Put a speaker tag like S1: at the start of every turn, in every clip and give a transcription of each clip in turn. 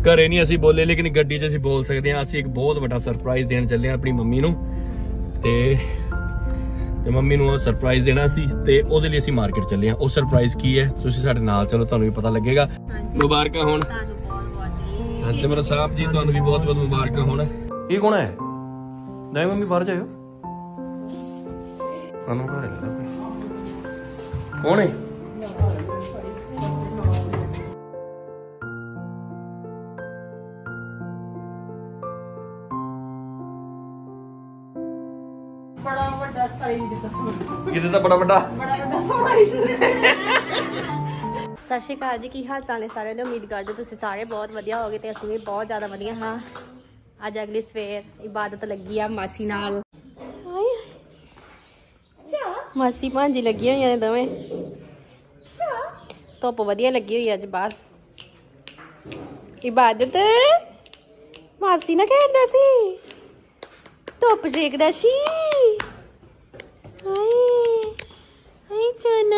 S1: घरे नहीं असी बोले लेकिन गड्डी च असी बोल सकते हैं। असी एक बहुत बड़ा सरप्राइज देन चले अपनी मम्मी नूं ते मम्मी नूं सरप्राइज देना सी ते ओदे लई असी मार्केट चले हैं। वो सरप्राइज की है तुसीं साडे नाल चलो, तुहानूं भी पता लगेगा। मुबारक होण सिमरत साहब जी, तुहानूं भी बहुत बहुत मुबारक होण। ये कौन है? नहीं मम्मी बाहर जाओ, कौन है?
S2: सत श्री अकाल जी, की हाल चाल है सारे? उम्मीद करते तुसीं सारे बहुत वधिया हो गए ते असीं भी बहुत ज़्यादा वधिया हाँ। अज अगली सवेर इबादत लगी आ मासी नाल, मासी भांजी लगी हुई ने दोवें। धुप्प वधिया लगी हुई अज बाहर। इबादत मासी ना खेडदा सी, धुप्प सेकदा सी। हाय चोना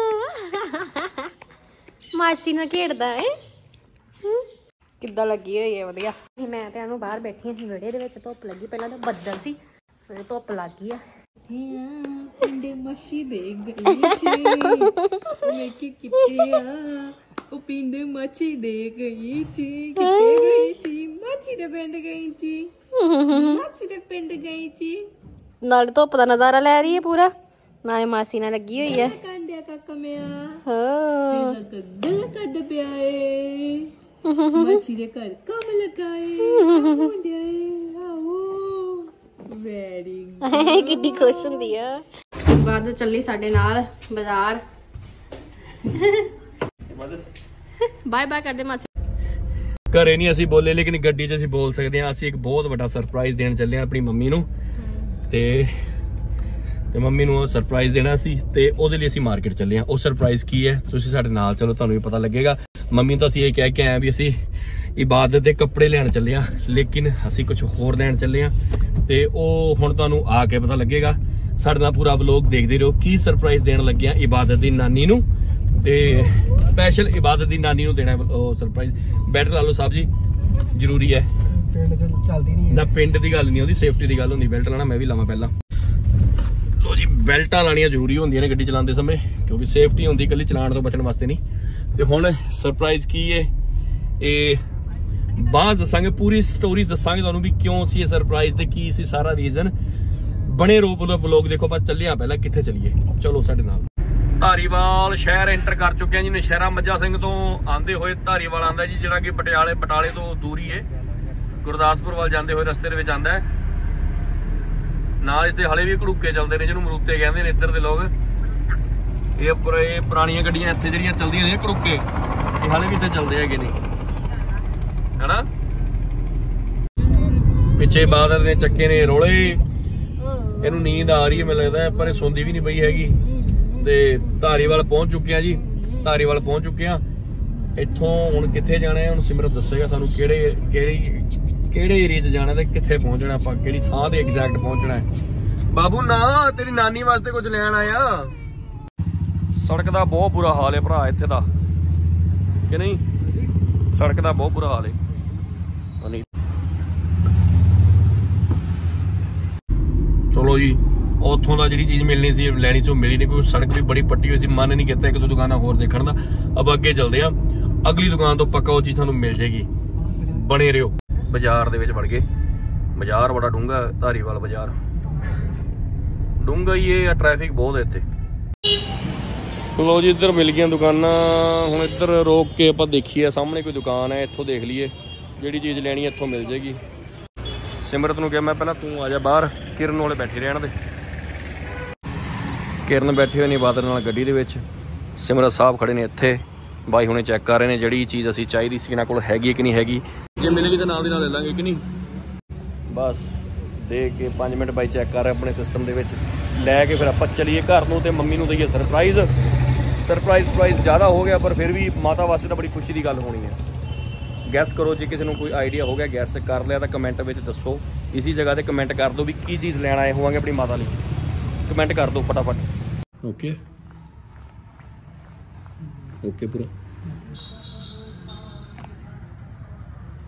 S2: मासी ना खेडदा है। किद्दां लगी हुई है वधिया। मैं ते अनु बाहर बैठी सी विहड़े दे विच, धुप्प लगी। पहलां तो बदल सी, फिर धुप्प लग गई है। पिंडे मच्छी दे गई मैं किथे आ, ओ पिंडे मच्छी दे गई ची, किथे गई ची? मच्छी दे पिंड गई ची, मच्छी दे पिंड गई ची। नाल धुप्प दा नजारा ले रही है पूरा, नाले मासी नाल लगी हुई है। कांडिया काका मेरा हां गल कड पिया ए, मच्छी दे घर कम लगाए मुंडिया आओ। वेरी गुड किड्डी खुश हुंदी आ। बाद चली साडे नाल बाजार। बाय बाय कर दे मासी।
S1: घरे नहीं असी बोले लेकिन गड्डी च असी बोल सकते हैं। असी एक बहुत बड़ा सरप्राइज देन चले अपनी मम्मी नूं ते मम्मी नूं सरप्राइज देना सी ते ओदे लई असी मार्केट चले हैं। वो सरप्राइज की है तुसीं साडे नाल चलो, तुहानूं भी पता लगेगा। मम्मी तो असी ये कह के आए भी असी इबादत दे कपड़े लैण चले आ, लेकिन असी कुछ होर लैण चले आ ते ओह हुण तुहानूं आके पता लगेगा। साडे नाल पूरा व्लॉग देखदे रहो की सरप्राइज देण लगे आ इबादत दी नानी नूं ते स्पैशल इबादत दी नानी नूं देना सरप्राइज। बैठ ला लो साहब जी, जरूरी है। चलदी नहीं ना, पिंड दी गल नहीं होंदी, सेफ्टी दी गल होंदी। बेल्ट लाना मैं भी लावां पहला। लो जी, बेल्टां लाणियां जरूरी होंदियां ने गड्डी चलाते समय, क्योंकि सेफ्टी होंदी कल्ली चलाण तो बचण वास्ते नहीं। ते हुण सरप्राइज की है ये बाਅਦ दसांगे, पूरी स्टोरीज दसांगे तुहानूं भी क्यों सी ये सरप्राइज ते की सी सारा रीजन। बने रो पूरा व्लॉग देखो। बस चलिए पहला कित्थे चलिए, चलो साडे नाल। धारीवाल शहर एंटर कर चुके हैं जी। नशहरा मੱਝਾ ਸਿੰਘ तो आंदे हुए धारीवाल आंदा जी, जिहड़ा कि बटाले तो दूर ही है। गुरदासपुर वाल जाते हुए रस्ते दे विच आंदा है। नाल इत्थे हले भी घड़ूके चलते ने, जिन्होंने मरूते कहते हैं इधर के लोग। ये पुरानियां गड्डियां इत्थे जिहड़ियां चलदियां ने घड़ूके, ये हले भी इत्थे चलदे हैगे ने, है ना। पिछे बादल ने चक्के ने रोले, इहनूं नींद आ रही है मैनूं लगदा है, पर सोंदी भी नहीं पई हैगी। ते धारीवाल पहुंच चुके हैं जी, धारीवाल पहुंच चुके हैं। इत्थों हुण कित्थे जाना है, हुण सिमरत दस्सेगा सानूं किहड़े एरिया च जाना ते कित्थे पहुंचना, आपां किहड़ी थां ते एग्जैक्ट पहुंचना है। बाबू ना तेरी नानी वास्ते कुछ लैण आया। सड़क दा बहुत बुरा हाल है भरा इत्थे दा, कि नहीं? सड़क दा बहुत बुरा हाल है। चलो जी, उतों का जी चीज़ मिलनी सी लैनी सी, मिली नहीं। क्योंकि सड़क भी बड़ी पट्टी हुई सी, मन नहीं किया एक दो दुकाना होर देखने का। अब अगे चलते हैं, अगली दुकान तो पक्का वो चीज़ सानूं मिल जाएगी। बने रहो। बाजार दे विच वड़ गए। बाजार बड़ा डूंगा, धारीवाल बाजार डूंगा ही है, ट्रैफिक बहुत है इत्थे। लो जी, इधर मिल गई दुकाना। हुण इधर रोक के आपां देखीए, सामने कोई दुकान है, इत्थों देख लीए जिहड़ी चीज़ लैनी है इत्थों मिल जाएगी। सिमरत नूं कहा मैं पहला तू आ जा बाहर, किरण वाले बैठे रहण दे। किरण बैठे हुए ने इबादत नाल गड्डी दे विच, सिमरत साहब खड़े ने इत्थे। बाई हुणे चैक कर रहे हैं जिहड़ी चीज़ असीं चाहीदी सी इन्हां कोल हैगी कि नहीं हैगी। जे मिलेगी तो नाल दी नाल ले लांगे कि नहीं। बस देख के 5 मिनट बाई चैक कर रहे अपने सिस्टम दे विच, लैके फिर आपां चलीए घर नूं ते मम्मी नूं दईए सरप्राइज़। सरप्राइज़ ज़्यादा हो गया, पर फिर भी माता वास्ते तो बड़ी खुशी की गल होनी है। गैस करो जी, किसी को कोई आइडिया हो गया गैस कर लिया तो कमेंट में दसो। इसी जगह पर कमेंट कर दो भी की चीज़ लैन आए होवांगे अपनी माता लिए। कमेंट कर दो फटाफट। ओके ओके पूरा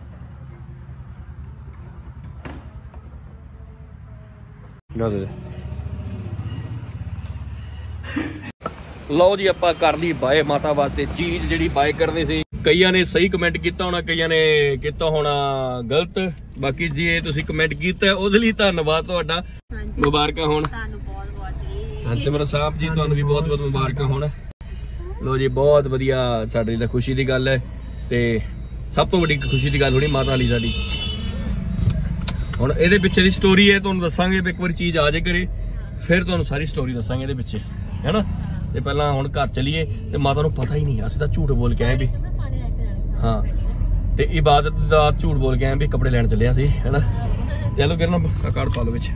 S1: ਲਓ ਜੀ ਆਪਾਂ ਕਰਦੀ ਬਾਏ ਮਾਤਾ ਵਾਸਤੇ ਚੀਜ਼ ਜਿਹੜੀ ਬਾਏ ਕਰਦੇ ਸੀ। ਕਈਆਂ ਨੇ ਸਹੀ ਕਮੈਂਟ ਕੀਤਾ ਹੋਣਾ, ਕਈਆਂ ਨੇ ਕੀਤਾ ਹੋਣਾ ਗਲਤ। ਬਾਕੀ ਜੀ ਇਹ ਤੁਸੀਂ ਕਮੈਂਟ ਕੀਤਾ ਉਹਦੇ ਲਈ ਧੰਨਵਾਦ ਤੁਹਾਡਾ। ਮੁਬਾਰਕਾਂ ਹੋਣ ਤੁਹਾਨੂੰ ਬਹੁਤ-ਬਹੁਤ। ਹਰਸਿਮਰਤ ਸਾਹਿਬ ਜੀ ਤੁਹਾਨੂੰ ਵੀ ਬਹੁਤ-ਬਹੁਤ ਮੁਬਾਰਕਾਂ ਹੋਣ। ਲਓ ਜੀ ਬਹੁਤ ਵਧੀਆ, ਸਾਡੇ ਲਈ ਤਾਂ ਖੁਸ਼ੀ ਦੀ ਗੱਲ ਹੈ ਤੇ ਸਭ ਤੋਂ ਵੱਡੀ ਖੁਸ਼ੀ ਦੀ ਗੱਲ ਹੋਣੀ ਮਾਤਾ ਲਈ ਸਾਡੀ। ਹੁਣ ਇਹਦੇ ਪਿੱਛੇ ਦੀ ਸਟੋਰੀ ਹੈ ਤੁਹਾਨੂੰ ਦੱਸਾਂਗੇ। ਇੱਕ ਵਾਰੀ ਚੀਜ਼ ਆ ਜੇ ਕਰੇ ਫਿਰ ਤੁਹਾਨੂੰ ਸਾਰੀ ਸਟੋਰੀ ਦੱਸਾਂਗੇ ਇਹਦੇ ਪਿੱਛੇ, ਹੈ ਨਾ। ਤੇ ਪਹਿਲਾਂ ਹੁਣ ਘਰ ਚਲੀਏ ਤੇ ਮਾਤਾ ਨੂੰ ਪਤਾ ਹੀ ਨਹੀਂ, ਅਸੀਂ ਤਾਂ ਝੂਠ ਬੋਲ ਕੇ ਆਏ ਵੀ ਹਾਂ, ਤੇ ਇਬਾਦਤ ਦਾ ਝੂਠ ਬੋਲ ਕੇ ਆਏ ਵੀ ਕੱਪੜੇ ਲੈਣ ਚੱਲਿਆ ਸੀ, ਹੈ ਨਾ। ਚਲੋ ਕਿਰਨ ਕਾਰਡ ਪਾ ਲਓ ਵਿੱਚ।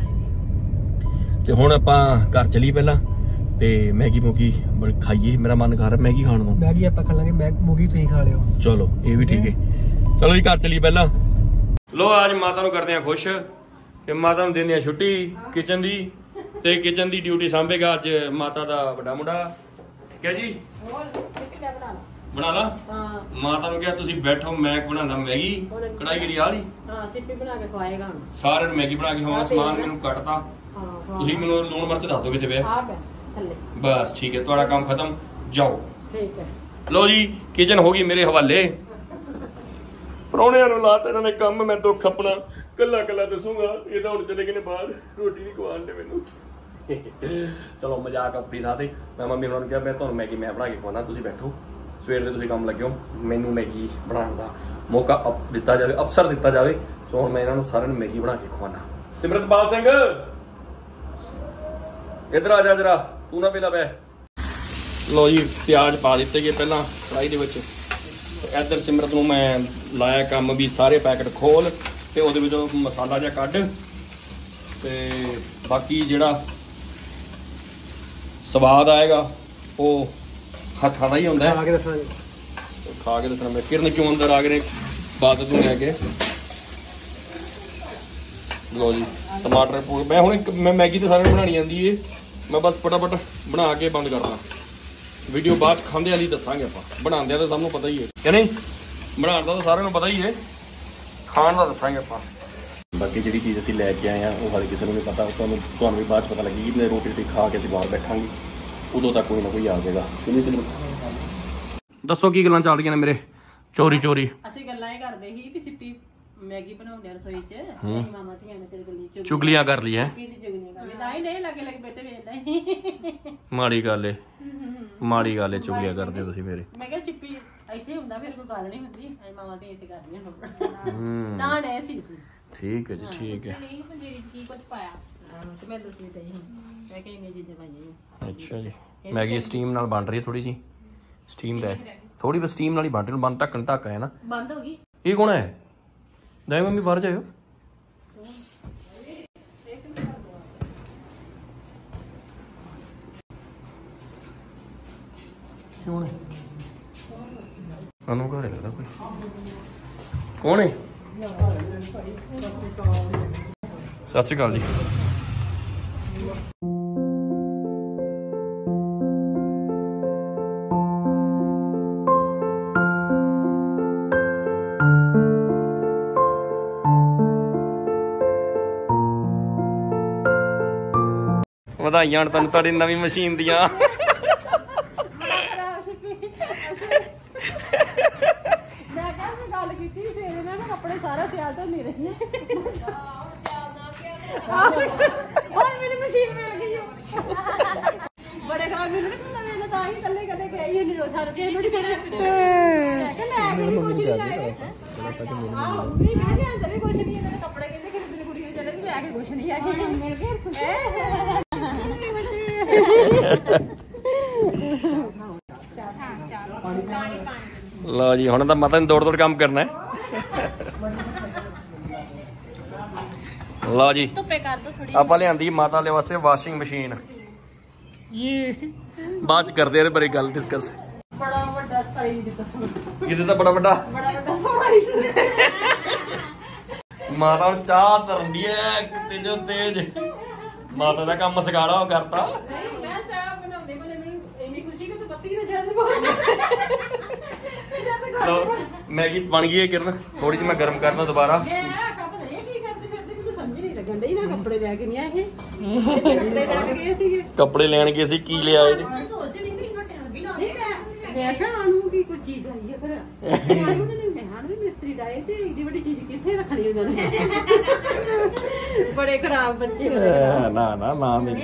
S1: ਤੇ ਹੁਣ ਆਪਾਂ ਘਰ ਚਲੀਏ ਪਹਿਲਾਂ ਤੇ ਮੈਗੀ ਮੂਗੀ ਖਾਈਏ। ਮੇਰਾ ਮਨ ਕਰ ਰਿਹਾ ਮੈਗੀ ਖਾਣ ਨੂੰ।
S3: ਮੈਗੀ ਆਪਾਂ ਖਾ ਲਾਂਗੇ, ਮੂਗੀ ਤੁਸੀਂ ਖਾ ਲਿਓ।
S1: ਚਲੋ ਇਹ ਵੀ ਠੀਕ ਹੈ। ਚਲੋ ਜੀ ਘਰ ਚਲੀਏ ਪਹਿਲਾਂ। ਲੋ ਅੱਜ ਮਾਤਾ ਨੂੰ ਕਰਦੇ ਆ ਖੁਸ਼ ਕਿ ਮਾਤਾ ਨੂੰ ਦਿੰਦੇ ਆ ਛੁੱਟੀ ਕਿਚਨ ਦੀ, ਤੇ ਕਿਚਨ ਦੀ ਡਿਊਟੀ ਸਾਂਭੇਗਾ ਅੱਜ ਮਾਤਾ ਦਾ ਵੱਡਾ ਮੁੰਡਾ। ਕਿਹਾ ਜੀ ਬਣਾ ਲਾ। ਮਾਤਾ ਨੂੰ ਕਿਹਾ ਤੁਸੀਂ ਬੈਠੋ, ਮੈਂ ਬਣਾਉਂਦਾ ਮੈਗੀ। ਕੜਾਈ ਕਿਹੜੀ ਆ ਲਈ?
S2: ਸਿੱਪੀ ਬਣਾ ਕੇ ਖਵਾਏਗਾ ਹੁਣ
S1: ਸਾਰਿਆਂ ਨੂੰ ਮੈਗੀ ਬਣਾ ਕੇ ਖਵਾਉਣਾ। ਸਮਾਨ ਮੈਨੂੰ ਕੱਟਤਾ, ਤੁਸੀਂ ਮੈਨੂੰ ਲੂਣ ਮਿਰਚ ਦੱਸ ਦੋ ਕਿਤੇ ਪਿਆ। ਬਸ ਠੀਕ ਹੈ, ਤੁਹਾਡਾ ਕੰਮ ਖਤਮ, ਜਾਓ।
S2: ਠੀਕ ਹੈ।
S1: ਲੋ ਜੀ ਕਿਚਨ ਹੋ ਗਈ ਮੇਰੇ ਹਵਾਲੇ। ਪ੍ਰਾਹੁਣਿਆਂ ਨੂੰ ਲਾਤਾ ਇਹਨਾਂ ਨੇ ਕੰਮ, ਮੈਂ ਦੁੱਖ ਆਪਣਾ ਕੱਲਾ ਕੱਲਾ ਦੱਸੂਗਾ। ਇਹ ਤਾਂ ਹੁਣ ਚਲੇ ਗਏ ਨੇ ਬਾਹਰ, ਰੋਟੀ ਨਹੀਂ ਖਵਾਉਣ ਦੇ ਮੈਨੂੰ। ਚਲੋ ਮਜ਼ਾਕ ਆਪਣੀ ਥਾਂ ਤੇ। ਮੈਂ ਮੰਮੀ ਉਹਨਾਂ ਨੂੰ ਕਿਹਾ ਮੈਂ ਤੁਹਾਨੂੰ ਮੈਗੀ ਮੈਂ ਬਣਾ ਕੇ ਖਵਾਉਣਾ, ਤੁਸੀਂ ਬੈਠੋ, ਸਵੇਰ ਦੇ ਤੁਸੀਂ ਕੰਮ ਲੱਗੇ ਹੋ, ਮੈਨੂੰ ਮੈਗੀ ਬਣਾਉਣ ਦਾ ਮੌਕਾ ਦਿੱਤਾ ਜਾਵੇ, ਅਵਸਰ ਦਿੱਤਾ ਜਾਵੇ। ਸੋ ਹੁਣ ਮੈਂ ਇਹਨਾਂ ਨੂੰ ਸਾਰਿਆਂ ਨੂੰ ਮੈਗੀ ਬਣਾ ਕੇ ਖਵਾਉਣਾ। ਸਿਮਰਤਪਾਲ ਸਿੰਘ ਇੱਧਰ ਆ ਜਾ ਜਰਾ, ਤੂੰ ਨਾ ਪਹਿਲਾਂ ਬੈ। ਲੋ ਜੀ ਪਿਆਜ਼ ਪਾ ਦਿੱਤੇ ਗਏ ਪਹਿਲਾਂ ਕੜਾਹੀ ਦੇ ਵਿੱਚ। ਇੱਧਰ ਸਿਮਰਤ ਨੂੰ ਮੈਂ ਲਾਇਆ ਕੰਮ ਵੀ ਸਾਰੇ ਪੈਕਟ ਖੋਲ ਤੇ ਉਹਦੇ ਵਿੱਚੋਂ ਮਸਾਲਾ ਜਿਹਾ ਕੱਢ, ਤੇ ਬਾਕੀ ਜਿਹੜਾ ਸਵਾਦ ਆਏਗਾ ਉਹ ਹੱਥਾਂ ਦਾ ਹੀ ਹੁੰਦਾ ਹੈ। ਖਾ ਕੇ ਦੱਸਣਾ ਮੈਂ। ਕਿਰਨ ਕਿਉਂ ਅੰਦਰ ਆ ਗਏ ਨੇ ਬਾਤ ਨੂੰ ਲੈ ਕੇ। ਲੋ ਜੀ ਟਮਾਟਰ ਮੈਂ ਹੁਣ ਮੈਂ ਮੈਗੀ ਤਾਂ ਸਾਰਿਆਂ ਨੂੰ ਬਣਾਉਣੀ ਆਉਂਦੀ ਏ, ਮੈਂ ਬਸ ਫਟਾਫਟ ਬਣਾ ਕੇ ਬੰਦ ਕਰਦਾ। ਵੀਡੀਓ ਬਾਅਦ ਖਾਂਦਿਆਂ ਦੀ ਦੱਸਾਂਗੇ ਆਪਾਂ, ਬਣਾਉਂਦਿਆਂ ਤਾਂ ਸਭ ਨੂੰ ਪਤਾ ਹੀ ਹੈ ਕਿ ਨਹੀਂ। ਬਣਾਉਣ ਦਾ ਤਾਂ ਸਾਰਿਆਂ ਨੂੰ ਪਤਾ ਹੀ ਹੈ, ਖਾਣ ਦਾ ਦੱਸਾਂਗੇ ਆਪਾਂ। ਬਾਕੀ ਜਿਹੜੀ ਚੀਜ਼ ਅਸੀਂ ਲੈ ਕੇ ਆਏ ਆ ਉਹ ਹਾਲੇ ਕਿਸੇ ਨੂੰ ਨਹੀਂ ਪਤਾ, ਤੁਹਾਨੂੰ ਵੀ ਬਾਅਦ 'ਚ ਪਤਾ ਲੱਗੇਗੀ। ਮੈਂ ਰੋਟੀ ਰੋਟੀ ਖਾ ਕੇ ਅਸੀਂ ਬਾਹਰ ਬੈਠਾਂਗੇ, ਉਦੋਂ ਤੱਕ ਕੋਈ ਨਾ ਕੋਈ ਆ ਜਾਏਗਾ। ਦੱਸੋ ਕੀ ਗੱਲਾਂ ਚੱਲ ਰਹੀਆਂ ਨੇ ਮੇਰੇ ਚੋਰੀ ਚੋਰੀ?
S2: ਅਸੀਂ ਗੱਲਾਂ ਇਹ ਕਰਦੇ ਸੀ ਵੀ ਸਿੱਪੀ ਮੈਗੀ ਬਣਾਉਂਦੇ ਰਸੋਈ 'ਚ, ਮਾਮਾ ਧੀਆਂ ਨੇ ਤੇਰੇ ਗਲੀ
S1: ਚੁਗਲੀਆਂ ਕਰ ਲਈ ਹੈ।
S2: ਨਹੀਂ ਲੱਗੇ ਲੱਗੇ ਬੇਟੇ ਵੇਖਦਾ। ਮਾੜੀ
S1: ਗੱਲ ਏ, ਮਾੜੀ ਗੱਲ ਏ, ਚੁਗਲੀਆਂ ਕਰਦੇ ਤੁਸੀਂ ਮੇਰੇ।
S2: ਮੈਂ ਕਿਹਾ ਚਿੱਪੀ ਇੱਥੇ ਹੁੰਦਾ ਫਿਰ ਕੋਈ ਗੱਲ ਨਹੀਂ ਹੁੰਦੀ, ਮਾਮਾ ਧੀਆਂ ਇੱਥੇ ਕਰਦੀਆਂ ਨਾ ਨੇ ਸੀ।
S1: ਠੀਕ ਹੈ ਜੀ, ਠੀਕ ਹੈ।
S2: ਨਹੀਂ ਪੰਜੀਰੀ 'ਚ ਕੀ ਕੁਝ ਪਾਇਆ ਤੇ ਮੈਂ ਦੱਸੀ ਤੇ ਮੈਂ ਕਿਹਾ ਇਹ ਚੀਜ਼ਾਂ ਪਾਈਆਂ।
S1: ਅੱਛਾ ਜੀ, ਮੈਗੀ ਸਟੀਮ ਨਾਲ ਬਣ ਰਹੀ ਹੈ ਥੋੜੀ ਜੀ, ਸਟੀਮ ਲੈ ਥੋੜੀ ਬਸ ਸਟੀਮ ਨਾਲ ਹੀ ਬਣ ਰਹੀ। ਨੂੰ ਬੰਦ ਢੱਕਣ ਢੱਕਾ ਹੈ ਨਾ,
S2: ਬੰਦ ਹੋ ਗਈ।
S1: ਇਹ ਕੌਣ ਹੈ? ਨਹੀਂ ਮੰਮੀ ਬਾਹਰ ਜਾਇਓ। ਕੌਣ ਹੈ? ਸਾਨੂੰ ਘਰ ਲੱਗਦਾ ਕੋਈ। ਕੌਣ ਹੈ? ਸਤਿ ਸ਼੍ਰੀ ਅਕਾਲ ਜੀ। ਵਧਾਈਆਂ ਤੁਹਾਨੂੰ ਤੁਹਾਡੀ ਨਵੀਂ ਮਸ਼ੀਨ ਦੀਆਂ। ਗੱਲ ਕੀਤੀ ਫਿਰ ਇਹਨਾਂ ਨੇ ਕੱਪੜੇ ਸਾਰਾ ਸਿਆਲ ਤੋਂ ਨਹੀਂ ਰਹੇ। ਹੁਣ ਮੇਰੀ ਮਸ਼ੀਨ ਮਿਲ ਗਈ ਬੜੇ ਕੰਮ ਮੈਨੂੰ ਨਹੀਂ ਤਾਂ ਹੀ ਥੱਲੇ ਕਦੇ ਗਈ ਨਹੀਂ ਰੋਜ਼ਾ ਰੁਕੇ ਨੂੰ ਨਹੀਂ ਕਰੇ। ਮੈਂ ਕਿਹਾ ਲੈ ਕੇ ਕੁਝ ਨਹੀਂ ਆਏ। ਆਹ ਵੀ ਮੈਂ ਕਿਹਾ ਅੰਦਰ ਵੀ ਕੁਝ ਨਹੀਂ, ਇਹਨਾਂ ਦੇ ਕੱਪੜੇ ਕਹਿੰਦੇ ਕਿ ਮੇਰੀ ਕੁੜੀ ਨੂੰ ਚੱਲੇ ਵੀ ਲੈ ਕੇ ਕੁਝ ਨਹੀਂ ਆਏ। ਮਿਲ ਗਏ ਲਓ ਜੀ ਹੁਣ ਤਾਂ ਮਾਤਾ ਨੇ ਦੌੜ ਦੌੜ ਕੰਮ ਕਰਨਾ ਹੈ। ਲਓ ਜੀ ਧੁੱਪੇ ਕਰ ਦੋ ਥੋੜੀ। ਆਪਾਂ ਲਿਆਂਦੀ ਮਾਤਾ ਦੇ ਵਾਸਤੇ ਵਾਸ਼ਿੰਗ ਮਸ਼ੀਨ। ਬਾਅਦ ਚ ਕਰਦੇ ਇਹਦੇ ਬਾਰੇ ਗੱਲ ਡਿਸਕਸ। ਬੜਾ ਵੱਡਾ ਸਤਾਈ ਨਹੀਂ ਦਿੱਤਾ ਸਾਨੂੰ। ਕਿਤੇ ਤਾਂ ਬੜਾ ਵੱਡਾ ਸੋਹਣਾ ਮਾਤਾ ਨੂੰ ਚਾਹ ਧਰਨੀ ਹੈ ਤੇਜੋ ਤੇਜ। ਮਾਤਾ ਦਾ ਕੰਮ ਸਗਾਲਾ ਕਰਤਾ। ਮੈਂ ਚਾਹ ਬਣਾਉਂਦੇ ਬਣੇ ਮੈਨੂੰ ਇੰਨੀ ਖੁਸ਼ੀ ਕਿ ਤੂੰ ਬੱਤੀ ਨਾ ਜਾਂਦੀ ਲਓ ਮੈਗੀ ਬਣ ਗਈ ਹੈ ਕਿਰਨ, ਥੋੜੀ ਜਿਹੀ ਮੈਂ ਗਰਮ ਕਰਦਾ ਦੁਬਾਰਾ।
S4: ਕੱਪੜੇ ਲੈ ਕੇ ਨਹੀਂ ਆਏ ਇਹ ਕੱਪੜੇ ਲੈ ਕੇ ਗਏ ਸੀਗੇ
S1: ਕੱਪੜੇ ਲੈਣ ਗਏ ਸੀ, ਕੀ ਲਿਆ ਇਹਨੇ?
S4: ਮੈਂ ਕਿਹਾ ਆਨੂੰ ਵੀ ਕੋਈ ਚੀਜ਼ ਆਈ ਹੈ ਫਿਰ ਆਨੂੰ ਨੇ ਮੈਂ ਵੀ ਮਿਸਤਰੀ ਡਾਏ ਤੇ ਏਡੀ ਵੱਡੀ ਚੀਜ਼ ਕਿੱਥੇ ਰੱਖਣੀ ਉਹਨਾਂ ਨੇ ਬੜੇ ਖਰਾਬ ਬੱਚੇ
S1: ਨਾ ਮੇਰੀ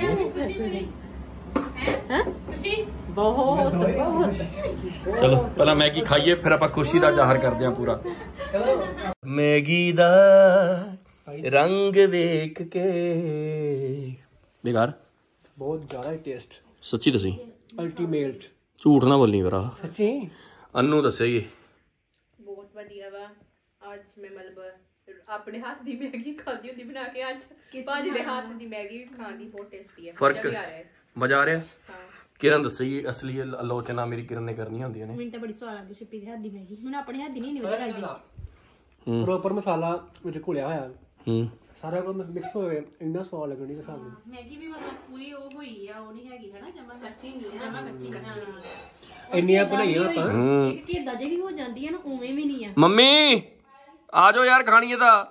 S4: ਹੈ ਬਹੁਤ ਬਹੁਤ
S1: ਚਲੋ ਪਹਿਲਾਂ ਮੈਗੀ ਖਾਈਏ, ਫਿਰ ਆਪਾਂ ਖੁਸ਼ੀ ਦਾ ਜ਼ਾਹਰ ਕਰਦੇ ਹਾਂ ਪੂਰਾ। ਮੈਗੀ ਦਾ ਰੰਗ ਵੇਖ ਕੇ ਬੇਕਾਰ
S3: ਬਹੁਤ ਜ਼ਿਆਦਾ ਟੇਸਟ,
S1: ਸੱਚੀ ਦੱਸੀ,
S3: ਅਲਟੀਮੇਟ,
S1: ਝੂਠ ਨਾ ਬੋਲੀ ਮੇਰਾ।
S3: ਸੱਚੀ
S1: ਅਨੂ ਦੱਸੇਗੀ
S2: ਬਹੁਤ ਵਧੀਆ ਵਾ। ਅੱਜ ਮੈਂ ਮਤਲਬ ਆਪਣੇ ਹੱਥ ਦੀ ਮੈਗੀ ਖਾਦੀ ਹੁੰਦੀ ਬਣਾ ਕੇ, ਅੱਜ ਭਾਜੀ ਦੇ ਹੱਥ ਦੀ ਮੈਗੀ ਖਾਣ ਦੀ ਬਹੁਤ ਟੇਸਟੀ ਹੈ।
S1: ਫਰਕ ਮਜ਼ਾ ਆ ਰਿਹਾ।
S2: ਹਾਂ
S1: ਕਿਰਨ ਦੱਸੇਗੀ ਅਸਲੀ ਆਲੋਚਨਾ ਮੇਰੀ ਕਿਰਨ ਨੇ ਕਰਨੀਆਂ ਹੁੰਦੀਆਂ ਨੇ।
S2: ਮੈਨੂੰ ਤਾਂ ਬੜੀ ਸਵਾਦ ਲੱਗਦੀ ਸ਼ਿੱਪੀ ਦੇ ਹੱਥ ਦੀ ਮੈਗੀ, ਮੈਨੂੰ ਆਪਣੇ ਹੱਥ ਦੀ ਨਹੀਂ ਵਧੀਆ ਲੱਗਦੀ।
S3: ਪ੍ਰੋਪਰ ਮਸਾਲਾ ਵਿੱਚ ਘੁਲਿਆ ਹੋਇਆ,
S1: ਹੂੰ
S3: ਸਾਰਾ ਕੁਝ ਮਿਕਸ ਹੋਏ, ਇੰਨਾ ਸਵਾਦ ਲੱਗਣੀ ਕਿ ਹਿਸਾਬ ਨਾਲ।
S2: ਮੈਗੀ ਵੀ ਮਤਲਬ ਪੂਰੀ ਉਹ ਹੋਈ ਆ, ਉਹ ਨਹੀਂ ਹੈਗੀ ਹਨਾ, ਜਮਾ ਕੱਚੀ ਨਹੀਂ ਹੈ, ਜਮਾ ਕੱਚੀ ਨਹੀਂ।
S3: ਇੰਨੀਆਂ ਬਣਾਈਆਂ ਆਪਾਂ
S2: ਇੱਕ ਢੇਦਾ ਜੇ ਵੀ ਹੋ ਜਾਂਦੀ ਹੈ ਨਾ, ਉਵੇਂ ਵੀ ਨਹੀਂ ਆ।
S1: ਮੰਮੀ ਆ ਜਾਓ ਯਾਰ, ਖਾਣੀ ਹੈ ਤਾਂ।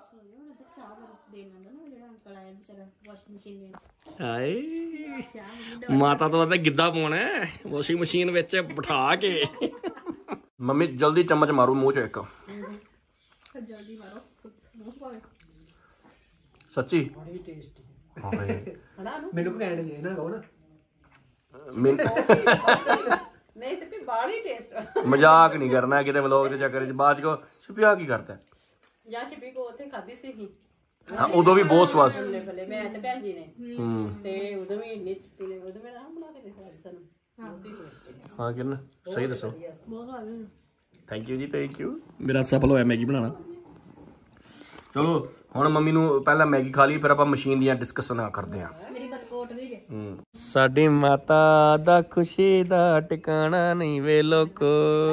S1: ਹਾਏ ਮਾਤਾ ਤੋਂ ਤਾਂ ਗਿੱਧਾ ਪਾਉਣਾ ਵਾਸ਼ਿੰਗ ਮਸ਼ੀਨ ਵਿੱਚ ਬਿਠਾ ਕੇ। ਮੰਮੀ ਜਲਦੀ ਚਮਚ ਮਾਰੋ ਮੂੰਹ ਚ ਇੱਕ।
S2: ਜਲਦੀ ਮਾਰੋ
S1: ਸੱਚੀ
S3: ਬੜੀ ਟੇਸਟੀ।
S4: ਮੈਨੂੰ
S3: ਕਹਿਣ ਦੇ ਨਾ ਕਹੋ ਨਾ
S4: ਨਹੀਂ ਸਿੱਪੀ ਬਾਲੀ ਟੇਸਟ।
S1: ਮਜ਼ਾਕ ਨਹੀਂ ਕਰਨਾ ਕਿਤੇ ਵਲੋਗ ਦੇ ਚੱਕਰ ਚ ਬਾਅਦ ਚ ਕੋ ਛੁਪਿਆ ਕੀ ਕਰਦਾ।
S4: ਜਾਂ ਸ਼ਿਪੀ ਕੋ ਉੱਥੇ ਖਾਦੀ ਸੀ
S1: ਹਾਂ ਉਦੋਂ ਵੀ ਬਹੁਤ ਸਵਾਦ ਸੀ।
S4: ਮੈਂ ਤੇ ਭੈਣ ਜੀ ਨੇ ਤੇ ਉਦੋਂ ਵੀ ਇੰਨੀ ਸ਼ਿਪੀ ਨੇ ਉਦੋਂ ਮੇਰਾ ਬਣਾ ਕੇ ਦਿੱਤਾ ਸਾਨੂੰ।
S1: ਹਾਂ ਕਿਰਨ ਸਹੀ ਦੱਸੋ।
S2: ਬਹੁਤ ਸਵਾਦ ਹੈ।
S1: ਥੈਂਕ ਯੂ ਜੀ, ਥੈਂਕ ਯੂ। ਮੇਰਾ ਸਫਲ ਹੋਇਆ ਮੈਗੀ ਬਣਾਉਣਾ। ਚਲੋ ਹੁਣ ਮੰਮੀ ਨੂੰ ਪਹਿਲਾਂ ਮੈਗੀ ਖਾ ਲਈ, ਫਿਰ ਆਪਾਂ ਮਸ਼ੀਨ ਦੀਆਂ ਡਿਸਕਸ਼ਨਾਂ ਕਰਦੇ ਹਾਂ।
S2: ਮੇਰੀ ਬਤਕੋਟ ਦੀ ਜੇ
S1: ਸਾਡੀ ਮਾਤਾ ਦਾ ਖੁਸ਼ੀ ਦਾ ਟਿਕਾਣਾ ਨਹੀਂ ਵੇ ਲੋਕੋ।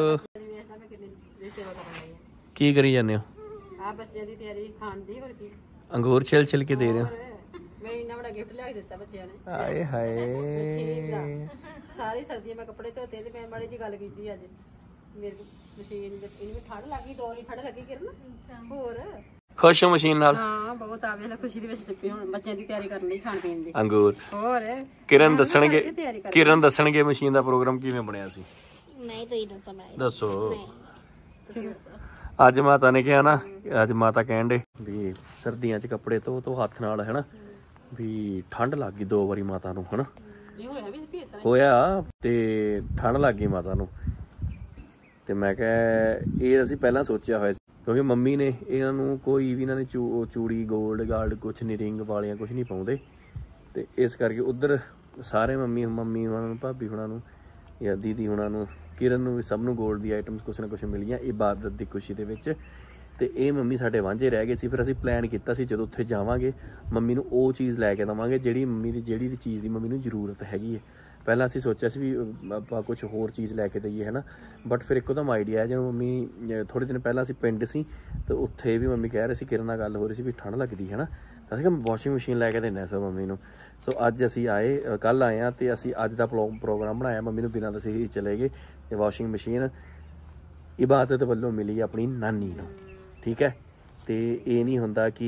S1: ਕੀ ਕਰੀ ਜਾਂਦੇ ਹੋ?
S4: ਆ ਬੱਚਿਆਂ ਦੀ ਤਿਆਰੀ ਖਾਣ ਦੀ, ਹੋਰ ਕੀ।
S1: ਅੰਗੂਰ ਛਿਲ ਛਿਲ ਕੇ ਦੇ ਰਹੇ ਹੋ।
S4: ਮੈਂ ਇੰਨਾ ਬੜਾ ਗਿਫਟ ਲਿਆ ਕੇ ਦਿੱਤਾ ਬੱਚਿਆਂ ਨੇ।
S1: ਆਏ ਹਾਏ
S4: ਸਾਰੀ ਸਰਦੀਆਂ ਮੈਂ ਕੱਪੜੇ ਧੋਤੇ ਤੇ ਮੈਂ ਮਾੜੀ ਜੀ ਗੱਲ ਕੀਤੀ ਅੱਜ ਮੇਰੇ ਮਸ਼ੀਨ ਦੇ ਇਹਨੂੰ ਠੰਡ ਲੱਗੀ, ਦੋ ਵਾਰੀ ਠੰਡ ਲੱਗੀ ਕਿਰਨ। ਹੋਰ
S1: ਖੁਸ਼ ਹੋ ਮਸ਼ੀਨ ਨਾਲ?
S4: ਹਾਂ ਬਹੁਤ ਆਵੇ ਨਾ ਖੁਸ਼ੀ ਦੇ ਵਿੱਚ ਸਿੱਪੀ ਹੁਣ ਬੱਚਿਆਂ ਦੀ ਤਿਆਰੀ ਕਰਨੀ ਖਾਣ ਪੀਣ ਦੀ।
S1: ਅੰਗੂਰ
S4: ਹੋਰ
S1: ਕਿਰਨ ਦੱਸਣਗੇ ਮਸ਼ੀਨ ਦਾ ਪ੍ਰੋਗਰਾਮ ਕਿਵੇਂ ਬਣਿਆ ਸੀ।
S2: ਨਹੀਂ ਤੁਸੀਂ ਦੱਸੋ। ਮੈਂ
S1: ਦੱਸੋ।
S2: ਤੁਸੀਂ ਦੱਸੋ।
S1: ਅੱਜ ਮਾਤਾ ਨੇ ਕਿਹਾ ਨਾ, ਅੱਜ ਮਾਤਾ ਕਹਿਣ ਦੇ ਵੀ ਸਰਦੀਆਂ 'ਚ ਕੱਪੜੇ ਧੋ ਹੱਥ ਨਾਲ ਹੈਨਾ, ਵੀ ਠੰਡ ਲੱਗ ਗਈ ਦੋ ਵਾਰੀ ਮਾਤਾ ਨੂੰ ਹੈਨਾ। ਹੋਇਆ ਤੇ ਠੰਡ ਲੱਗ ਗਈ ਮਾਤਾ ਨੂੰ। ਤੇ ਮੈਂ ਕਿਹਾ ਇਹ ਅਸੀਂ ਪਹਿਲਾਂ ਸੋਚਿਆ ਹੋਇਆ ਸੀ, ਕਿਉਂਕਿ ਮੰਮੀ ਨੇ ਇਹਨਾਂ ਨੂੰ ਕੋਈ ਵੀ ਇਹਨਾਂ ਨੇ ਚੂੜੀ ਗੋਲਡ ਗਾਲਡ ਕੁਛ ਨਹੀਂ, ਰਿੰਗ ਵਾਲੀਆਂ ਕੁਛ ਨਹੀਂ ਪਾਉਂਦੇ। ਤੇ ਇਸ ਕਰਕੇ ਉੱਧਰ ਸਾਰੇ ਮੰਮੀ ਹੁਣਾਂ ਨੂੰ, ਭਾਬੀ ਹੁਣਾਂ ਨੂੰ ਜਾਂ ਦੀਦੀ ਹੁਣਾਂ ਨੂੰ, ਕਿਰਨ ਨੂੰ ਵੀ, ਸਭ ਨੂੰ ਗੋਲਡ ਦੀ ਆਈਟਮਸ ਕੁਛ ਨਾ ਕੁਛ ਮਿਲੀਆਂ ਇਬਾਦਤ ਦੀ ਖੁਸ਼ੀ ਦੇ ਵਿੱਚ। ਤੇ ਇਹ ਮੰਮੀ ਸਾਡੇ ਵਾਂਝੇ ਰਹਿ ਗਏ ਸੀ। ਫਿਰ ਅਸੀਂ ਪਲਾਨ ਕੀਤਾ ਸੀ ਜਦੋਂ ਉੱਥੇ ਜਾਵਾਂਗੇ ਮੰਮੀ ਨੂੰ ਉਹ ਚੀਜ਼ ਲੈ ਕੇ ਦੇਵਾਂਗੇ ਜਿਹੜੀ ਮੰਮੀ ਦੀ ਚੀਜ਼ ਦੀ ਮੰਮੀ ਨੂੰ ਜ਼ਰੂਰਤ ਹੈਗੀ ਹੈ। ਪਹਿਲਾਂ ਅਸੀਂ ਸੋਚਿਆ ਸੀ ਵੀ ਆਪਾਂ ਕੁਛ ਹੋਰ ਚੀਜ਼ ਲੈ ਕੇ ਦਈਏ ਹੈ ਨਾ, ਬਟ ਫਿਰ ਇੱਕੋ ਦਮ ਆਈਡੀਆ ਹੈ। ਜਦੋਂ ਮੰਮੀ ਥੋੜ੍ਹੇ ਦਿਨ ਪਹਿਲਾਂ ਅਸੀਂ ਪਿੰਡ ਸੀ ਤਾਂ ਉੱਥੇ ਵੀ ਮੰਮੀ ਕਹਿ ਰਹੇ ਸੀ, ਕਿਰਨ ਨਾਲ ਗੱਲ ਹੋ ਰਹੀ ਸੀ ਵੀ ਠੰਡ ਲੱਗਦੀ ਹੈ ਨਾ, ਤਾਂ ਅਸੀਂ ਕਿਹਾ ਵਾਸ਼ਿੰਗ ਮਸ਼ੀਨ ਲੈ ਕੇ ਦਿੰਦੇ ਸਰ ਮੰਮੀ ਨੂੰ। ਸੋ ਅੱਜ ਅਸੀਂ ਕੱਲ੍ਹ ਆਏ ਹਾਂ ਅਤੇ ਅਸੀਂ ਅੱਜ ਦਾ ਪ੍ਰੋਗਰਾਮ ਬਣਾਇਆ। ਮੰਮੀ ਨੂੰ ਬਿਨਾਂ ਦੱਸੇ ਹੀ ਚਲੇ ਗਏ ਅਤੇ ਵਾਸ਼ਿੰਗ ਮਸ਼ੀਨ ਇਬਾਦਤ ਵੱਲੋਂ ਮਿਲੀ ਆਪਣੀ ਨਾਨੀ ਨੂੰ, ਠੀਕ ਹੈ। ਅਤੇ ਇਹ ਨਹੀਂ ਹੁੰਦਾ ਕਿ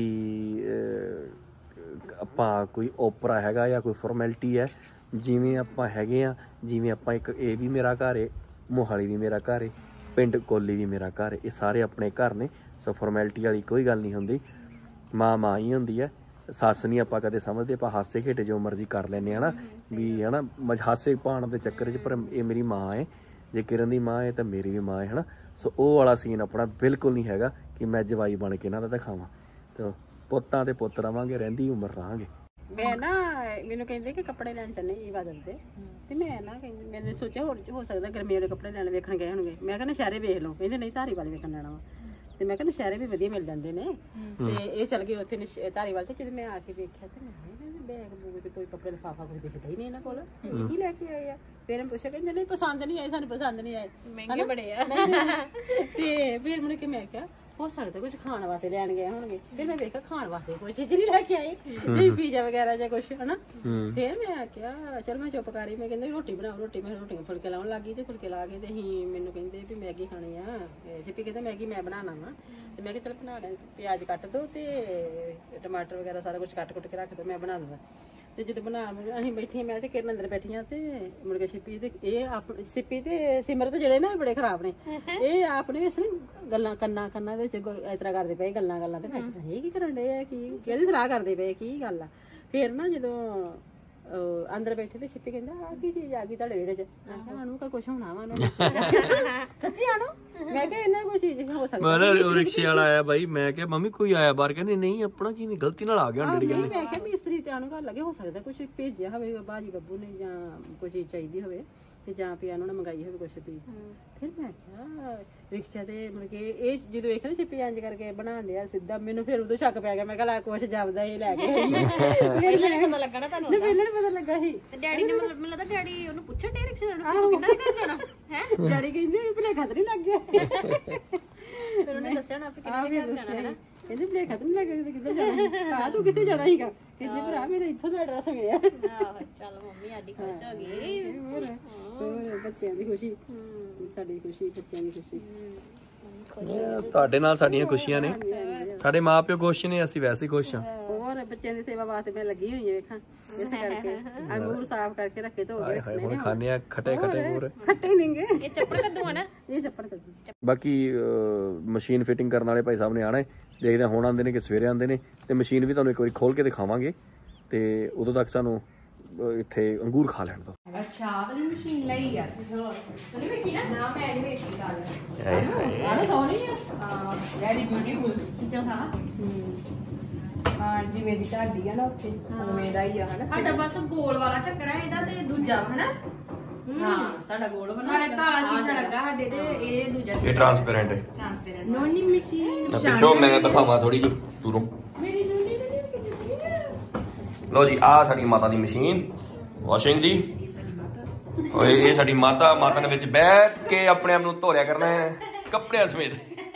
S1: ਆਪਾਂ ਕੋਈ ਓਪਰਾ ਹੈਗਾ ਜਾਂ ਕੋਈ ਫੋਰਮੈਲਿਟੀ ਹੈ। ਜਿਵੇਂ ਆਪਾਂ ਹੈਗੇ ਹਾਂ, ਜਿਵੇਂ ਆਪਾਂ ਇੱਕ ਇਹ ਵੀ ਮੇਰਾ ਘਰ ਹੈ, ਮੋਹਾਲੀ ਵੀ ਮੇਰਾ ਘਰ ਹੈ, ਪਿੰਡ ਕੋਲੀ ਵੀ ਮੇਰਾ ਘਰ ਹੈ, ਇਹ ਸਾਰੇ ਆਪਣੇ ਘਰ ਨੇ। ਸੋ ਫੋਰਮੈਲਿਟੀ ਵਾਲੀ ਕੋਈ ਗੱਲ ਨਹੀਂ ਹੁੰਦੀ, ਮਾਂ ਹੀ ਹੁੰਦੀ ਹੈ। ਸੱਸ ਨਹੀਂ ਆਪਾਂ ਕਦੇ ਸਮਝਦੇ, ਆਪਾਂ ਹਾਸੇ ਖੇਡੇ ਜੋ ਮਰਜ਼ੀ ਕਰ ਲੈਂਦੇ ਹਾਂ ਨਾ, ਵੀ ਹੈ ਨਾ, ਹਾਸੇ ਪਾਉਣ ਦੇ ਚੱਕਰ 'ਚ। ਪਰ ਇਹ ਮੇਰੀ ਮਾਂ ਹੈ, ਜੇ ਕਿਰਨ ਦੀ ਮਾਂ ਹੈ ਤਾਂ ਮੇਰੀ ਵੀ ਮਾਂ ਹੈ ਨਾ। ਸੋ ਉਹ ਵਾਲਾ ਸੀਨ ਆਪਣਾ ਬਿਲਕੁਲ ਨਹੀਂ ਹੈਗਾ ਕਿ ਮੈਂ ਜਵਾਈ ਬਣ ਕੇ ਇਹਨਾਂ ਦਾ ਦਿਖਾਵਾਂ। ਤਾਂ ਪੁੱਤਾਂ ਤੇ ਪੁੱਤ ਰਵਾਂਗੇ, ਰਹਿੰਦੀ ਉਮਰ ਰਹਾਂਗੇ।
S4: ਮੈਂ ਨਾ ਮੈਨੂੰ ਕਹਿੰਦੇ ਕਿ ਕੱਪੜੇ ਲੈਣ ਚੱਲੇ ਇਬਾਦਤ ਦੇ, ਤੇ ਮੈਂ ਨਾ ਕਹਿੰਦੀ, ਮੈंने ਸੋਚਿਆ ਹੋ ਸਕਦਾ ਗਰਮੀ ਵਾਲੇ ਕੱਪੜੇ ਲੈਣ ਵੇਖਣ ਗਏ ਹੋਣਗੇ। ਮੈਂ ਕਹਿੰਦਾ ਨਸ਼ਹਿਰੇ ਵੇਖ ਲਓ, ਕਹਿੰਦੇ ਨਹੀਂ ਧਾਰੀਵਾਲ ਵੇਖਣ ਲੈਣਾ ਵਾ। ਤੇ ਮੈਂ ਕਹਿੰਦਾ ਨਸ਼ਹਿਰੇ ਵੀ ਵਧੀਆ ਮਿਲ ਜਾਂਦੇ ਨੇ। ਤੇ ਇਹ ਚੱਲ ਗਏ ਉੱਥੇ ਧਾਰੀਵਾਲ ਤੇ। ਜਦੋਂ ਮੈਂ ਆ ਕੇ ਵੇਖਿਆ ਤੇ ਮੈਂ ਬੈਗ ਬੂਗ ਤੇ ਕੋਈ ਕੱਪੜੇ ਲਿਫਾਫਾ ਕੋਈ ਦਿਖਦਾ ਹੀ ਨਹੀਂ ਇਹਨਾਂ ਕੋਲ, ਕੀ ਲੈ ਕੇ ਆਏ ਆ। ਫਿਰ ਮੈਂ ਪੁੱਛਿਆ, ਕਹਿੰਦੇ ਨਹੀਂ ਪਸੰਦ ਨਹੀਂ ਆਏ, ਸਾਨੂੰ ਪਸੰਦ ਨਹੀਂ ਆਏ, ਮਹਿੰਗੇ ਬੜੇ ਆ। ਤੇ ਫਿਰ ਮੈਨੂੰ ਕਿ ਮੈਂ ਕਿਹਾ ਹੋ ਸਕਦਾ ਕੁਝ ਖਾਣ ਵਾਸਤੇ ਲੈਣ ਗਏ ਹੋਣਗੇ। ਫਿਰ ਮੈਂ ਵੇਖਿਆ ਖਾਣ ਵਾਸਤੇ ਕੋਈ ਚੀਜ਼ ਨਹੀਂ ਲੈ ਕੇ ਆਏ, ਨਹੀਂ ਪੀਜ਼ਾ ਵਗੈਰਾ ਜਾਂ ਕੁਛ ਹਨਾ। ਫਿਰ ਮੈਂ ਆਖਿਆ ਚਲ ਮੈਂ ਚੁੱਪ ਕਰੀ, ਮੈਂ ਕਹਿੰਦੇ ਰੋਟੀ ਬਣਾਓ, ਰੋਟੀ ਮੈਂ ਰੋਟੀਆਂ ਫੁਲਕੇ ਲਾਉਣ ਲੱਗੀ ਤੇ ਫੁਲਕੇ ਲਾ ਕੇ ਤੇ ਅਸੀਂ ਮੈਨੂੰ ਕਹਿੰਦੇ ਵੀ ਮੈਗੀ ਖਾਣੀ ਆ। ਸਿੱਪੀ ਕਹਿੰਦਾ ਮੈਗੀ ਮੈਂ ਬਣਾਉਣਾ ਵਾ, ਤੇ ਮੈਂ ਕਿਹਾ ਚਲ ਬਣਾ ਲੈ, ਪਿਆਜ਼ ਕੱਟ ਦੋ ਤੇ ਟਮਾਟਰ ਵਗੈਰਾ ਸਾਰਾ ਕੁਝ ਕੱਟ ਕੁੱਟ ਕੇ ਰੱਖ ਦੋ, ਮੈਂ ਬਣਾ ਦੂੰਗਾ। ਤੇ ਜਦੋਂ ਬਣਾ ਅਸੀਂ ਬੈਠੀਆਂ, ਮੈਂ ਤੇ ਕਿਰਨ ਅੰਦਰ ਬੈਠੀਆਂ ਤੇ ਮੁੜ ਕੇ ਸਿੱਪੀ ਤੇ ਇਹ ਸਿੱਪੀ ਤੇ ਸਿਮਰਤ ਜਿਹੜੇ ਨਾ ਬੜੇ ਖਰਾਬ ਨੇ, ਇਹ ਆਪਣੇ ਵਿੱਚ ਗੱਲਾਂ ਕੰਨਾਂ ਵਿੱਚ ਇਸ ਤਰ੍ਹਾਂ ਕਰਦੇ ਪਏ ਗੱਲਾਂ ਤੇ ਮੈਂ ਕਿਹਾ ਇਹ ਕੀ ਕਰਨ ਡੇ ਆ, ਕੀ ਕਿਹੜੀ ਸਲਾਹ ਕਰਦੇ ਪਏ, ਕੀ ਗੱਲ ਆ। ਫਿਰ ਨਾ ਜਦੋਂ ਅੰਦਰ ਬੈਠੇ ਤੇ ਸਿੱਪੀ ਕਹਿੰਦਾ ਆ ਕੀ ਚੀਜ਼ ਆ ਗਈ ਤੁਹਾਡੇ ਵਿਹੜੇ 'ਚ। ਮੈਂ ਕਿਹਾ ਆਣੂ ਕਾ ਕੁਛ ਹੋਣਾ ਵਾ ਉਹਨੂੰ ਸੱਚੀ ਆਣੂ, ਮੈਂ ਕਿਹਾ ਇਹਨਾਂ ਕੋਈ ਚੀਜ਼ ਹੋ ਸਕਦੀ।
S1: ਮੈਂ ਨਾ ਰਿਕਸ਼ੇ ਵਾਲਾ ਆਇਆ ਬਾਈ, ਮੈਂ ਕਿਹਾ ਮੰਮੀ ਕੋਈ ਆਇਆ ਬਾਹਰ, ਕਹਿੰਦੇ ਨਹੀਂ ਆਪਣਾ ਕੀ ਨਹੀਂ ਗਲਤੀ ਨਾਲ ਆ ਗਿਆ ਡੈਡੀ ਕਹਿੰਦੇ।
S4: ਮੈਂ ਕਿਹਾ ਮਿਸਤਰੀ ਤੇ ਆਣੂ ਘਰ ਲੱਗੇ, ਹੋ ਸਕਦਾ ਕੁਛ ਭੇਜਿਆ ਹੋਵੇ ਬਾਜੀ ਬੱਬੂ ਨੇ ਜਾਂ ਕੋਈ ਚੀਜ਼ ਚਾਹੀਦੀ ਹੋਵੇ ਤੇ ਜਾਂ ਪਿਆ ਉਹਨਾਂ ਨੇ ਮੰਗਾਈ ਹੋਵੇ ਕੁਛ ਵੀ। ਫਿਰ ਮੈਂ ਕਿਹਾ ਰਿਕਸ਼ਾ ਤੇ ਮੁੜ ਕੇ ਇਹ ਜਦੋਂ ਵੇਖਿਆ ਛਿੱਪੀ ਇੰਜ ਕਰਕੇ ਬਣਾਉਣ ਲਿਆ ਸਿੱਧਾ, ਮੈਨੂੰ ਫਿਰ ਉਦੋਂ ਸ਼ੱਕ ਪੈ ਗਿਆ। ਮੈਂ ਕਿਹਾ ਲੈ ਕੁਛ ਜਾਪਦਾ ਇਹ ਲੈ ਕੇ
S2: ਪਹਿਲਾਂ ਨੀ ਪਤਾ ਲੱਗਣਾ ਤੁਹਾਨੂੰ
S4: ਪਹਿਲਾਂ ਨੀ ਪਤਾ ਲੱਗਾ ਸੀ।
S2: ਤੇ ਡੈਡੀ ਨੇ ਮਤਲਬ ਮੈਨੂੰ ਲੱਗਦਾ ਡੈਡੀ ਉਹਨੂੰ ਪੁੱਛਿਆ ਡਾਇਰੈਕਸ਼ਨ ਨੂੰ ਕਿੰਨਾ ਕਰ ਜਾਣਾ ਹੈ।
S4: ਡੈਡੀ ਕਹਿੰਦੇ ਭੁਲੇਖਾ ਤਾਂ ਨਹੀਂ ਲੱਗ ਗਿਆ।
S2: ਫਿਰ ਉਹਨੇ ਦੱਸਿਆ ਨਾ ਵੀ ਕਿੰਨਾ ਕਰ ਜਾਣਾ ਹੈ।
S4: ਕਹਿੰਦੇ ਭੁਲੇਖਾ ਤਾਂ ਨਹੀਂ ਲੱਗ ਗਿਆ, ਕਿੱਧਰ ਜਾਣਾ ਆ ਤੂੰ ਕਿੱਥੇ ਜਾਣਾ ਸੀਗਾ। ਕਹਿੰਦੇ ਭਰਾ ਮੇਰਾ ਇੱਥੋਂ ਦਾ ਐਡਰੈਸ ਮਿਲਿਆ।
S2: ਆਹੋ ਚੱਲ ਮੰਮੀ ਸਾਡੀ ਖੁਸ਼ ਹੋ ਗਈ।
S4: ਹੋਰ ਬੱਚਿਆਂ ਦੀ ਖੁਸ਼ੀ, ਸਾਡੀ ਖੁਸ਼ੀ, ਬੱਚਿਆਂ ਦੀ ਖੁਸ਼ੀ।
S1: ਤੁਹਾਡੇ ਨਾਲ ਸਾਡੀਆਂ ਖੁਸ਼ੀਆਂ ਨੇ, ਸਾਡੇ ਮਾਪਿਓ ਖੁਸ਼ ਨੇ, ਅਸੀਂ ਵੈਸੇ ਹੀ ਖੁਸ਼ ਹਾਂ।
S4: ਹੋਰ ਬੱਚਿਆਂ ਦੀ ਸੇਵਾ ਵਾਸਤੇ ਮੈਂ ਲੱਗੀ ਹੋਈ ਹਾਂ ਵੇਖਾਂ, ਇਸ ਕਰਕੇ ਅੰਗੂਰ ਸਾਫ਼ ਕਰਕੇ ਰੱਖੇ ਧੋ ਕੇ ਰੱਖਣੇ
S1: ਹੁਣ ਖਾਣੇ ਆ ਖੱਟੇ ਅੰਗੂਰ,
S4: ਖੱਟੇ ਨਹੀਂਗੇ,
S2: ਇਹ ਚੱਪੜ ਕੱਦੂ ਆ ਨਾ,
S4: ਇਹ ਚੱਪੜ ਕੱਦੂ।
S1: ਬਾਕੀ ਮਸ਼ੀਨ ਫਿਟਿੰਗ ਕਰਨ ਵਾਲੇ ਭਾਈ ਸਾਹਿਬ ਨੇ ਆਣਾ, ਦੇਖਦੇ ਹੁਣ ਆਉਂਦੇ ਨੇ ਕਿ ਸਵੇਰੇ ਆਉਂਦੇ ਨੇ, ਤੇ ਮਸ਼ੀਨ ਵੀ ਤੁਹਾਨੂੰ ਇੱਕ ਵਾਰੀ ਖੋਲ ਕੇ ਦਿਖਾਵਾਂਗੇ, ਤੇ ਉਦੋਂ ਤੱਕ ਸਾਨੂੰ ਇੱਥੇ ਅੰਗੂਰ ਖਾ ਲੈਣ ਦੋ।
S2: ਅੱਛਾ ਵਾਲੀ ਮਸ਼ੀਨ ਲਈ ਆ ਉਹਨੇ ਵੇਖੀ ਨਾ ਮੈਂ ਨਹੀਂ ਵੇਖੀ ਗੱਲ
S4: ਆਹ ਸੋਹਣੀ ਆ,
S2: ਹਾਂ ਵੈਰੀ ਬਿਊਟੀਫੁਲ ਕਿਚਨ ਹਾਂ।
S5: ਹਾਂ ਜਿਵੇਂ ਦੀ ਢਾਡੀ ਆ ਨਾ ਉੱਥੇ ਉਵੇਂ ਦਾ ਹੀ ਆ ਹਨਾ।
S2: ਸਾਡਾ ਬਸ ਗੋਲ ਵਾਲਾ ਚੱਕਰ ਹੈ ਇਹਦਾ ਤੇ ਦੂਜਾ ਹਨਾ।
S4: ਹਾਂ ਤੁਹਾਡਾ ਗੋਲ ਬਣਾ
S2: ਨਾਲੇ ਕਾਲਾ ਸ਼ੀਸ਼ਾ ਲੱਗਾ ਸਾਡੇ ਤੇ ਇਹ ਦੂਜਾ
S1: ਇਹ ਟ੍ਰਾਂਸਪੇਰੈਂਟ ਹੈ,
S2: ਟ੍ਰਾਂਸਪੇਰੈਂਟ।
S5: ਨੋਨੀ ਮਸ਼ੀਨ
S1: ਪਿੱਛੋਂ ਮੈਂ ਦਿਖਾਵਾਂ ਥੋੜੀ ਜਿਹੀ ਦੂਰੋਂ।
S5: ਮੇਰੀ ਨੋਨੀ ਨੇ
S1: ਲੋ ਜੀ ਆਹ ਸਾਡੀ ਮਾਤਾ ਦੀ ਮਸ਼ੀਨ ਵਾਸ਼ਿੰਗ ਦੀ, ਓਏ ਇਹ ਸਾਡੀ ਮਾਤਾ ਨੇ ਵਿੱਚ ਬੈਠ ਕੇ ਆਪਣੇ ਆਪ ਨੂੰ ਧੋਰਿਆ ਕਰਨਾ ਹੈ ਕੱਪੜਿਆਂ ਸਮੇਤ।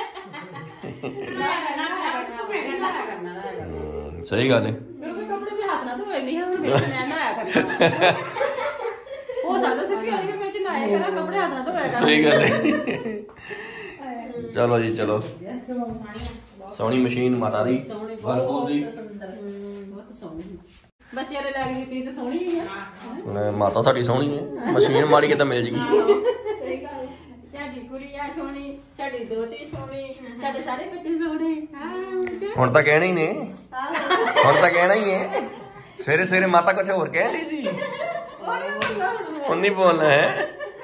S1: ਸਹੀ ਗੱਲ ਹੈ,
S4: ਮੇਰੇ ਕੱਪੜੇ ਵੀ ਹੱਥ ਨਾਲ ਧੋਏ ਨਹੀਂ ਹੁਣ ਮੈਂ ਨਹਾਇਆ ਕਰਨਾ। ਹੋ ਸਕਦਾ ਸਿੱਧੀ ਵਾਲੀ ਮੈਂ ਚ ਨਹਾਇਆ ਕਰਾਂ, ਕੱਪੜੇ ਹੱਥ ਨਾਲ ਧੋਇਆ ਕਰਾਂ।
S1: ਸਹੀ ਗੱਲ ਹੈ। ਚਲੋ ਜੀ ਚਲੋ, ਸੋਹਣੀ ਮਸ਼ੀਨ ਮਾਤਾ ਦੀ, ਵਰਪੂਲ ਦੀ।
S4: ਬਹੁਤ ਸੋਹਣੀ ਬੱਚਿਆਂ ਨੇ ਲੈ ਕੇ ਦਿੱਤੀ ਤੇ ਸੋਹਣੀ ਹੀ ਆ।
S1: ਹੁਣ ਮਾਤਾ ਸਾਡੀ ਸੋਹਣੀ ਹੈ, ਮਸ਼ੀਨ ਮਾੜੀ ਕਿਤੇ ਮਿਲ ਜੇਗੀ।
S4: ਸਹੀ ਗੱਲ, ਸਾਡੀ ਕੁੜੀ ਆ ਸੋਹਣੀ, ਸਾਡੀ ਦੋਤੀ ਸੋਹਣੀ, ਸਾਡੇ ਸਾਰੇ ਬੱਚੇ ਸੋਹਣੇ। ਹਾਂ
S1: ਹੁਣ ਤਾਂ ਕਹਿਣਾ ਹੀ ਨੇ, ਹੁਣ ਤਾਂ ਕਹਿਣਾ ਹੀ ਹੈ। ਸਵੇਰੇ ਸਵੇਰੇ ਮਾਤਾ ਕੁਝ ਹੋਰ ਕਹਿ ਰਹੀ ਸੀ, ਹੁਣ ਨਹੀਂ ਬੋਲਣਾ ਹੈ।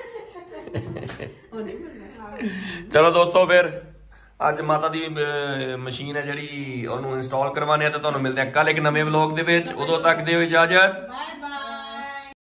S1: ਚਲੋ ਦੋਸਤੋ, ਫਿਰ ਅੱਜ ਮਾਤਾ ਦੀ ਮਸ਼ੀਨ ਹੈ ਜਿਹੜੀ ਉਹਨੂੰ ਇੰਸਟਾਲ ਕਰਵਾਉਣੀ ਹੈ, ਤੇ ਤੁਹਾਨੂੰ ਮਿਲਦੇ ਆ ਕੱਲ ਇੱਕ ਨਵੇਂ ਵਲੌਗ ਦੇ ਵਿੱਚ। ਉਦੋਂ ਤੱਕ ਦਿਓ ਇਜਾਜ਼ਤ।